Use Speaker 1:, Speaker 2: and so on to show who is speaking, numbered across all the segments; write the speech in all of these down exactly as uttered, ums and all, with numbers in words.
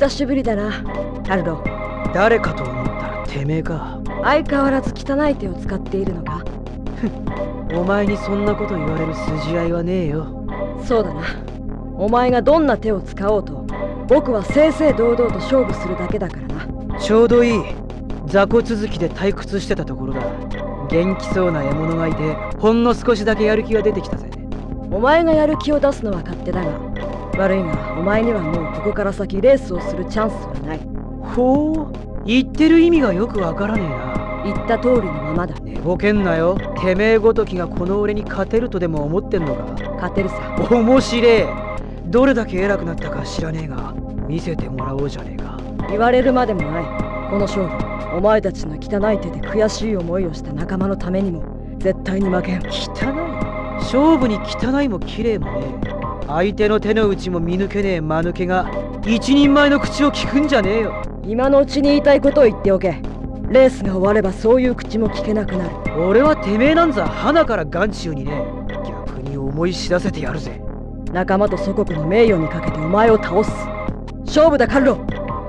Speaker 1: 久しぶりだな、カルロ。
Speaker 2: 誰かと思ったらてめえか。
Speaker 1: 相変わらず汚い手を使っているのか。
Speaker 2: お前にそんなこと言われる筋合いはねえよ。
Speaker 1: そうだな。お前がどんな手を使おうと、僕は正々堂々と勝負するだけだからな。
Speaker 2: ちょうどいい。雑魚続きで退屈してたところだ。元気そうな獲物がいて、ほんの少しだけやる気が出てきたぜ。
Speaker 1: お前がやる気を出すのは勝手だが、悪いがお前にはもうここから先レースをするチャンスはない。
Speaker 2: ほう、言ってる意味がよくわからねえな。
Speaker 1: 言った通りのままだ。
Speaker 2: 寝ぼけんなよ。てめえごときがこの俺に勝てるとでも思ってんのか。
Speaker 1: 勝てるさ。
Speaker 2: 面白え。どれだけ偉くなったか知らねえが、見せてもらおうじゃねえか。
Speaker 1: 言われるまでもない。この勝負、お前たちの汚い手で悔しい思いをした仲間のためにも絶対に負けん。
Speaker 2: 汚い？勝負に汚いも綺麗もねえ。相手の手の内も見抜けねえ間抜けが一人前の口を聞くんじゃねえよ。
Speaker 1: 今のうちに言いたいことを言っておけ。レースが終わればそういう口も聞けなくなる。
Speaker 2: 俺はてめえなんざ鼻から眼中にねえ。逆に思い知らせてやるぜ。
Speaker 1: 仲間と祖国の名誉にかけてお前を倒す。勝負だカルロ。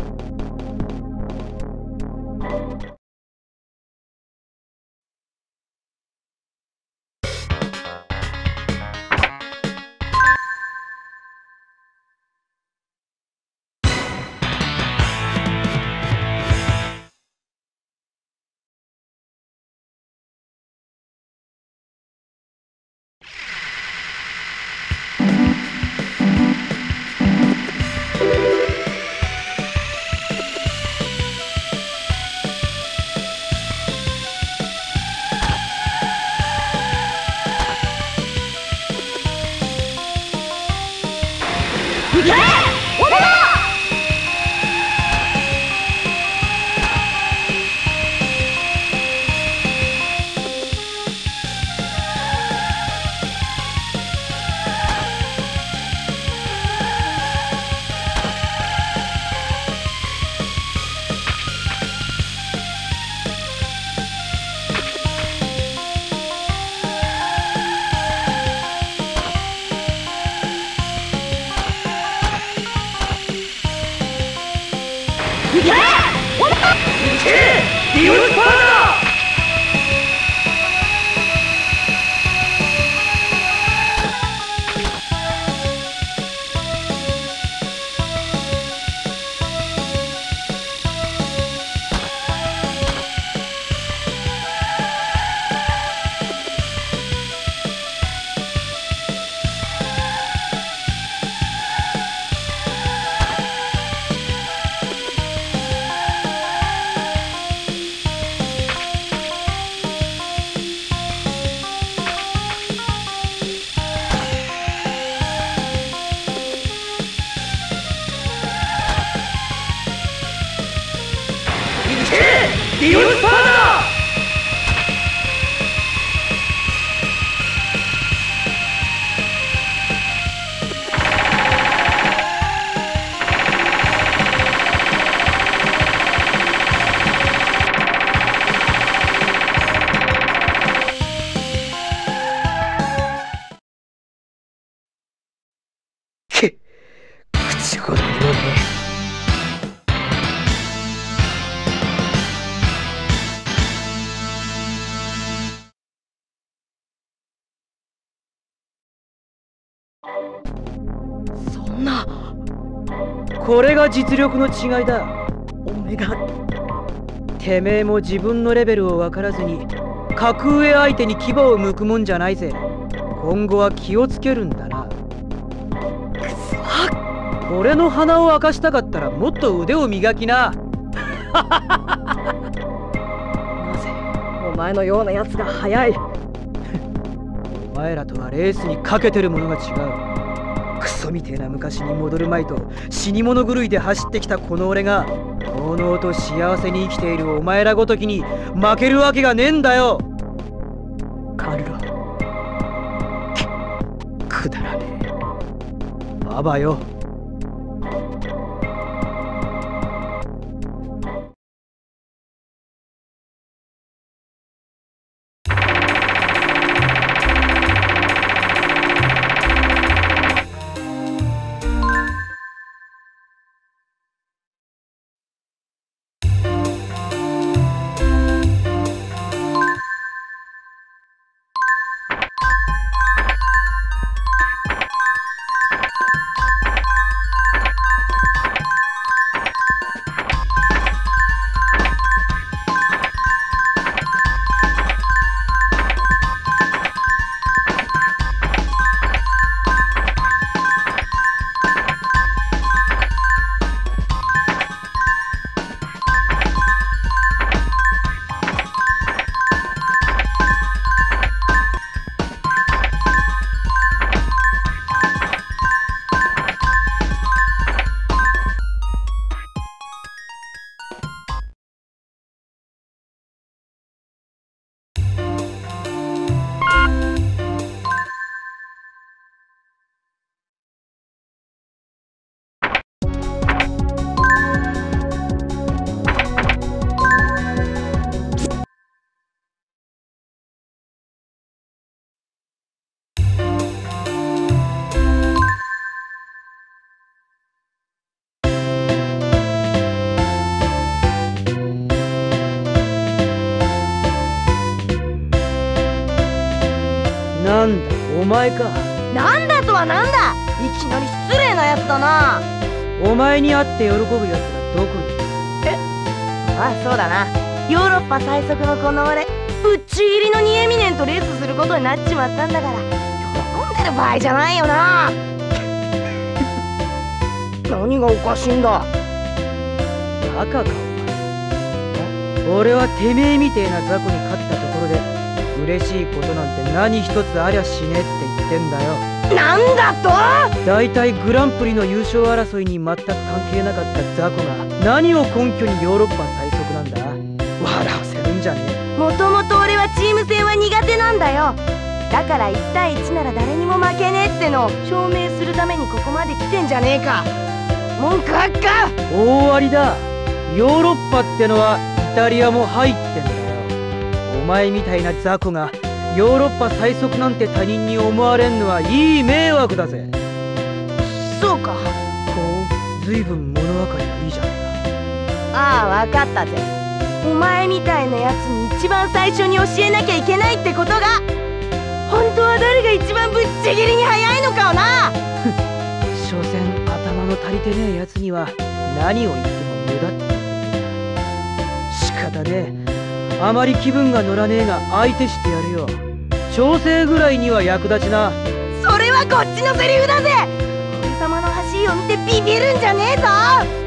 Speaker 1: 行け！俺だ！行け！俺だ！行け！ディオスパーダ！ディオスパーダ！け、口ほどにもね。 そんな。
Speaker 2: これが実力の違いだ。
Speaker 1: おめが。
Speaker 2: てめえも自分のレベルを分からずに格上相手に牙を向くもんじゃないぜ。今後は気をつけるんだな。
Speaker 1: くそ。
Speaker 2: 俺の鼻を明かしたかったらもっと腕を磨きな。
Speaker 1: なぜお前のようなやつが速い。
Speaker 2: お前らとはレースにかけてるものが違う。クソみてえな昔に戻るまいと死に物狂いで走ってきたこの俺がのうのうと幸せに生きているお前らごときに負けるわけがねえんだよ。
Speaker 1: カルロ。
Speaker 2: くだらねえババよ。 前か。
Speaker 3: なんだとはなんだ。いきなり失礼なやつだな。
Speaker 2: お前に会って喜ぶやつがどこに。
Speaker 3: あ、そうだな。ヨーロッパ最速のこの俺、ぶっちぎりのにエミネンとレースすることになっちまったんだから、喜んでる場合じゃないよな。何がおかしいんだ。
Speaker 2: バカかお前。俺はてめえみてえな雑魚に勝ったところで嬉しいことなんて何一つありゃしねえって言ってんだよ。
Speaker 3: なんだと。
Speaker 2: だいたいグランプリの優勝争いに全く関係なかった雑魚が何を根拠にヨーロッパ最速なんだ。笑わせるんじゃねえ。
Speaker 3: もともと俺はチーム戦は苦手なんだよ。だからいちたいいちなら誰にも負けねえってのを証明するためにここまで来てんじゃねえか。文句あっか。
Speaker 2: 大ありだ。ヨーロッパってのはイタリアも入ってんだよ。お前みたいな雑魚がヨーロッパ最速なんて他人に思われんのはいい迷惑だぜ。
Speaker 3: そうか。
Speaker 2: ほう、ずいぶん物分かりがいいじゃねえか。
Speaker 3: ああ、わかったぜ。お前みたいなやつに一番最初に教えなきゃいけないってことが。本当は誰が一番ぶっちぎりに速いのかをな。
Speaker 2: 所詮頭の足りてねえやつには何を言っても無駄ってことだ。仕方ねえ。あまり気分が乗らねえが相手してやるよ。調整ぐらいには役立ちな。
Speaker 3: それはこっちのセリフだぜ。俺様の走りを見てビビるんじゃねえぞ。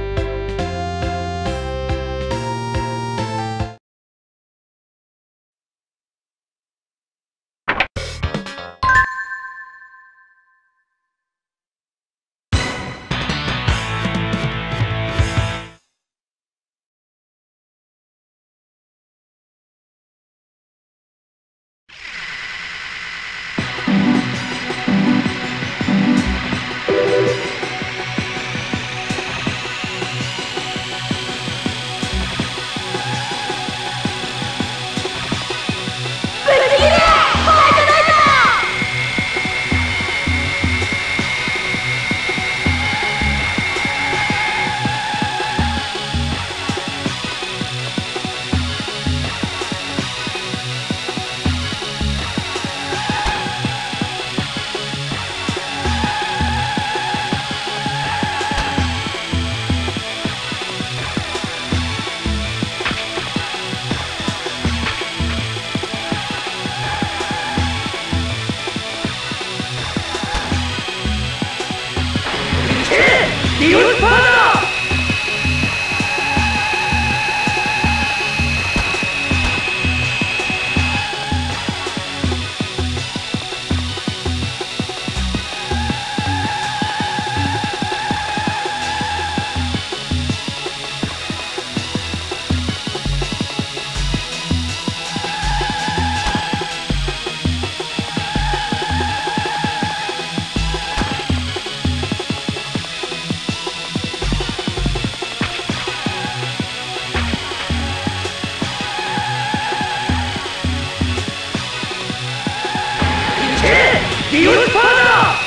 Speaker 2: ディオスパーダ！ディオスパーダ！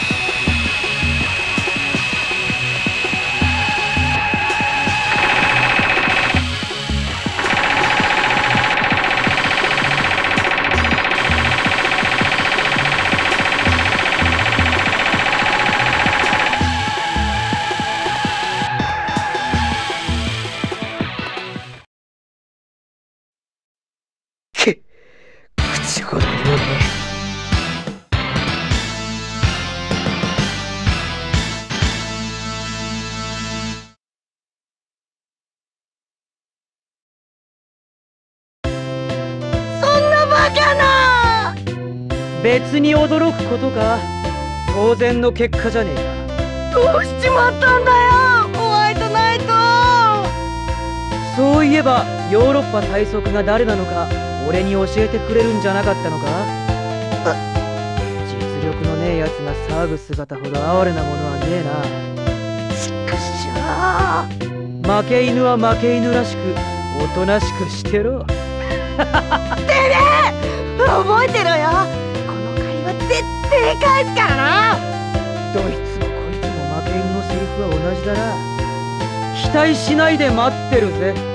Speaker 2: け、口ごろにもね。別に驚くことか。当然の結果じゃねえか。
Speaker 3: どうしちまったんだよ、ホワイトナイト。
Speaker 2: そういえばヨーロッパ最速が誰なのか俺に教えてくれるんじゃなかったのか。実力のねえやつが騒ぐ姿ほど哀れなものはねえな。
Speaker 3: ちくしょう。
Speaker 2: 負け犬は負け犬らしくおとなしくしてろ。て
Speaker 3: めえ覚えてろよ。絶対返すからな。
Speaker 2: どいつもこいつも負け犬のセリフは同じだな。期待しないで待ってるぜ。